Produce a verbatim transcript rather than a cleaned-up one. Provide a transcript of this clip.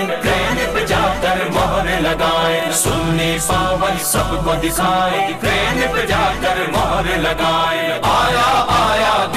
Crane पे जाकर मोहर लगाए, सुन्नी पावन सबको दिखाए, क्रेन पे जाकर मोहर लगाए। आया आया